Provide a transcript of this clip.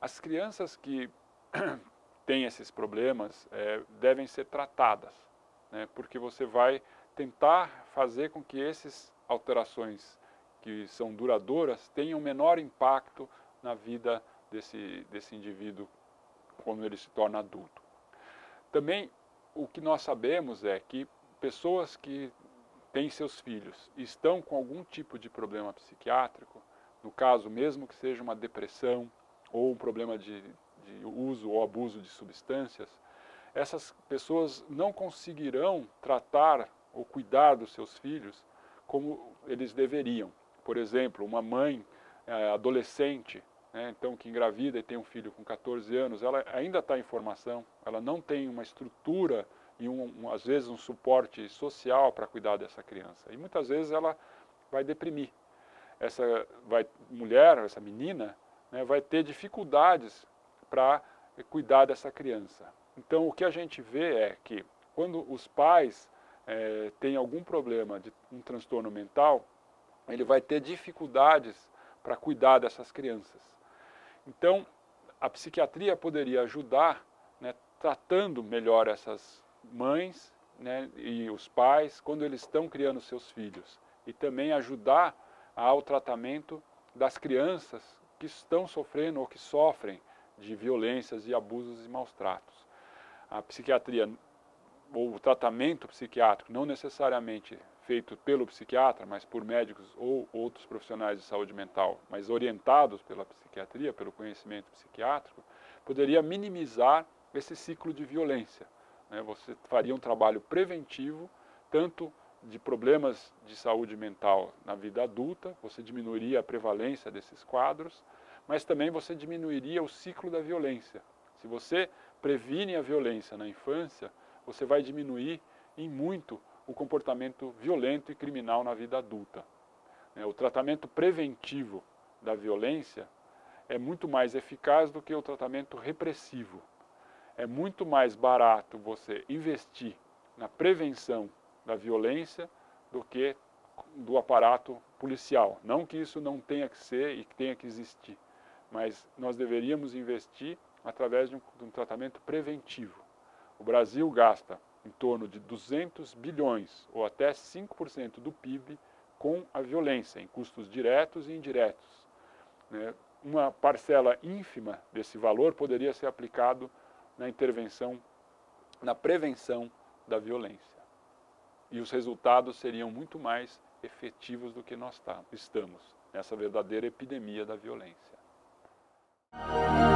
As crianças que têm esses problemas devem ser tratadas, né? Porque você vai tentar fazer com que essas alterações que são duradouras tenham menor impacto na vida desse indivíduo quando ele se torna adulto. Também o que nós sabemos é que pessoas que têm seus filhos e estão com algum tipo de problema psiquiátrico, no caso mesmo que seja uma depressão ou um problema de uso ou abuso de substâncias, essas pessoas não conseguirão tratar ou cuidar dos seus filhos como eles deveriam. Por exemplo, uma mãe adolescente, né, então que engravida e tem um filho com 14 anos, ela ainda está em formação, ela não tem uma estrutura e às vezes um suporte social para cuidar dessa criança. E muitas vezes ela vai deprimir. Essa mulher, essa menina, né, vai ter dificuldades para cuidar dessa criança. Então o que a gente vê é que quando os pais têm algum problema de um transtorno mental, ele vai ter dificuldades para cuidar dessas crianças. Então a psiquiatria poderia ajudar, né, tratando melhor essas mães, né, e os pais quando eles estão criando seus filhos, e também ajudar ao tratamento das crianças que estão sofrendo ou que sofrem de violências e abusos e maus tratos. A psiquiatria ou o tratamento psiquiátrico, não necessariamente feito pelo psiquiatra, mas por médicos ou outros profissionais de saúde mental, mas orientados pela psiquiatria, pelo conhecimento psiquiátrico, poderia minimizar esse ciclo de violência. Você faria um trabalho preventivo, tanto de problemas de saúde mental na vida adulta, você diminuiria a prevalência desses quadros, mas também você diminuiria o ciclo da violência. Se você previne a violência na infância, você vai diminuir em muito o comportamento violento e criminal na vida adulta. O tratamento preventivo da violência é muito mais eficaz do que o tratamento repressivo. É muito mais barato você investir na prevenção da violência do que do aparato policial. Não que isso não tenha que ser e que tenha que existir, mas nós deveríamos investir através de um tratamento preventivo. O Brasil gasta em torno de 200 bilhões ou até 5% do PIB com a violência, em custos diretos e indiretos. Uma parcela ínfima desse valor poderia ser aplicado na intervenção, na prevenção da violência. E os resultados seriam muito mais efetivos do que nós estamos nessa verdadeira epidemia da violência.